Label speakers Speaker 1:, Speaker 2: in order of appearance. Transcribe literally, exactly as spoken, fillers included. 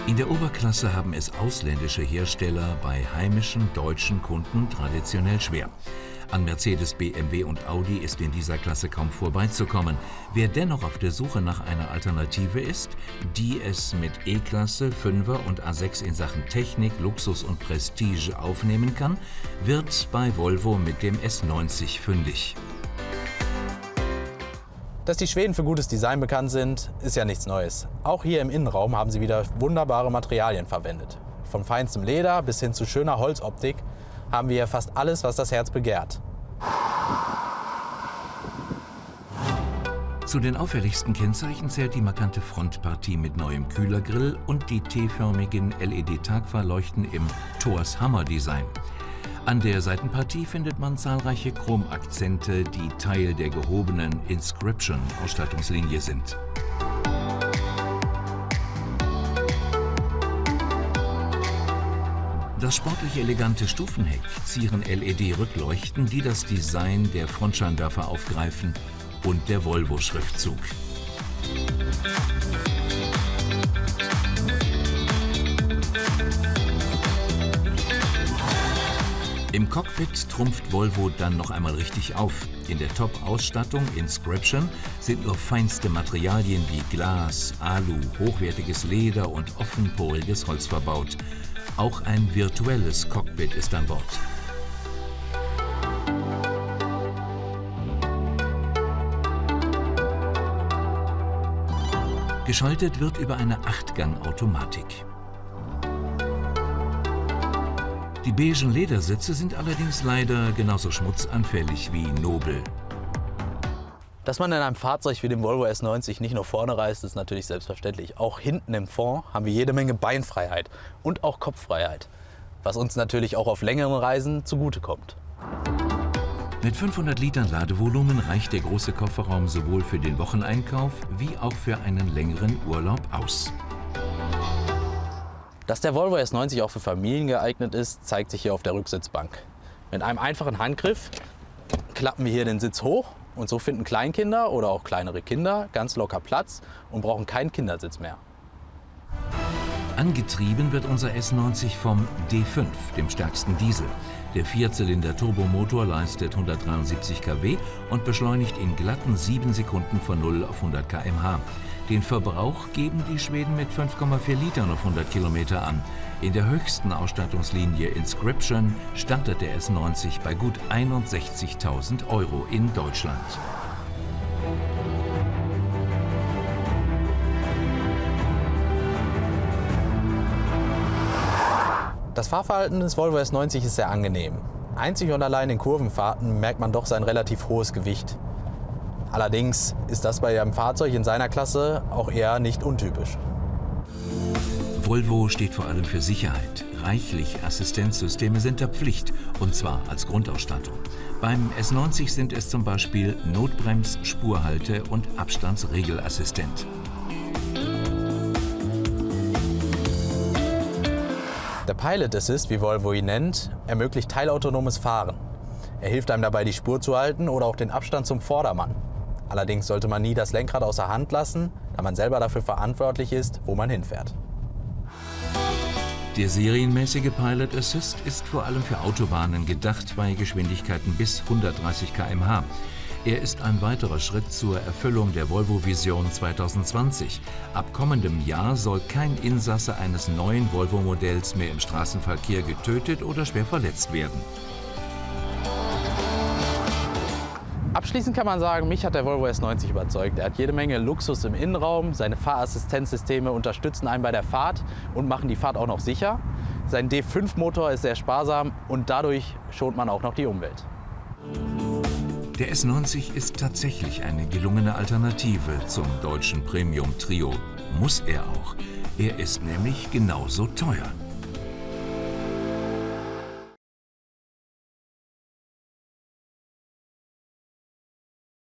Speaker 1: In der Oberklasse haben es ausländische Hersteller bei heimischen deutschen Kunden traditionell schwer. An Mercedes, B M W und Audi ist in dieser Klasse kaum vorbeizukommen. Wer dennoch auf der Suche nach einer Alternative ist, die es mit E-Klasse, fünfer und A sechs in Sachen Technik, Luxus und Prestige aufnehmen kann, wird bei Volvo mit dem S neunzig fündig.
Speaker 2: Dass die Schweden für gutes Design bekannt sind, ist ja nichts Neues. Auch hier im Innenraum haben sie wieder wunderbare Materialien verwendet. Von feinstem Leder bis hin zu schöner Holzoptik haben wir hier fast alles, was das Herz begehrt.
Speaker 1: Zu den auffälligsten Kennzeichen zählt die markante Frontpartie mit neuem Kühlergrill und die T-förmigen L E D-Tagfahrleuchten im Thors Hammer-Design. An der Seitenpartie findet man zahlreiche Chromakzente, die Teil der gehobenen Inscription-Ausstattungslinie sind. Das sportlich elegante Stufenheck zieren L E D-Rückleuchten, die das Design der Frontscheinwerfer aufgreifen, und der Volvo-Schriftzug. Im Cockpit trumpft Volvo dann noch einmal richtig auf. In der Top-Ausstattung Inscription sind nur feinste Materialien wie Glas, Alu, hochwertiges Leder und offenporiges Holz verbaut. Auch ein virtuelles Cockpit ist an Bord. Geschaltet wird über eine Achtgang-Automatik. Die beigen Ledersitze sind allerdings leider genauso schmutzanfällig wie nobel.
Speaker 2: Dass man in einem Fahrzeug wie dem Volvo S neunzig nicht nur vorne reist, ist natürlich selbstverständlich. Auch hinten im Fond haben wir jede Menge Beinfreiheit und auch Kopffreiheit, was uns natürlich auch auf längeren Reisen zugutekommt.
Speaker 1: Mit fünfhundert Litern Ladevolumen reicht der große Kofferraum sowohl für den Wocheneinkauf wie auch für einen längeren Urlaub aus.
Speaker 2: Dass der Volvo S neunzig auch für Familien geeignet ist, zeigt sich hier auf der Rücksitzbank. Mit einem einfachen Handgriff klappen wir hier den Sitz hoch und so finden Kleinkinder oder auch kleinere Kinder ganz locker Platz und brauchen keinen Kindersitz mehr.
Speaker 1: Angetrieben wird unser S neunzig vom D fünf, dem stärksten Diesel. Der Vierzylinder-Turbomotor leistet hundertdreiundsiebzig Kilowatt und beschleunigt in glatten sieben Sekunden von null auf hundert Kilometer pro Stunde. Den Verbrauch geben die Schweden mit fünf Komma vier Litern auf hundert Kilometer an. In der höchsten Ausstattungslinie Inscription startet der S neunzig bei gut einundsechzigtausend Euro in Deutschland.
Speaker 2: Das Fahrverhalten des Volvo S neunzig ist sehr angenehm. Einzig und allein in Kurvenfahrten merkt man doch sein relativ hohes Gewicht. Allerdings ist das bei einem Fahrzeug in seiner Klasse auch eher nicht untypisch.
Speaker 1: Volvo steht vor allem für Sicherheit. Reichlich Assistenzsysteme sind der Pflicht, und zwar als Grundausstattung. Beim S neunzig sind es zum Beispiel Notbrems, Spurhalte und Abstandsregelassistent.
Speaker 2: Der Pilot Assist, wie Volvo ihn nennt, ermöglicht teilautonomes Fahren. Er hilft einem dabei, die Spur zu halten oder auch den Abstand zum Vordermann. Allerdings sollte man nie das Lenkrad außer Hand lassen, da man selber dafür verantwortlich ist, wo man hinfährt.
Speaker 1: Der serienmäßige Pilot Assist ist vor allem für Autobahnen gedacht bei Geschwindigkeiten bis hundertdreißig Kilometer pro Stunde. Er ist ein weiterer Schritt zur Erfüllung der Volvo-Vision zweitausendzwanzig. Ab kommendem Jahr soll kein Insasse eines neuen Volvo-Modells mehr im Straßenverkehr getötet oder schwer verletzt werden.
Speaker 2: Abschließend kann man sagen, mich hat der Volvo S neunzig überzeugt. Er hat jede Menge Luxus im Innenraum, seine Fahrassistenzsysteme unterstützen einen bei der Fahrt und machen die Fahrt auch noch sicher. Sein D fünf Motor ist sehr sparsam und dadurch schont man auch noch die Umwelt.
Speaker 1: Der S neunzig ist tatsächlich eine gelungene Alternative zum deutschen Premium-Trio. Muss er auch. Er ist nämlich genauso teuer.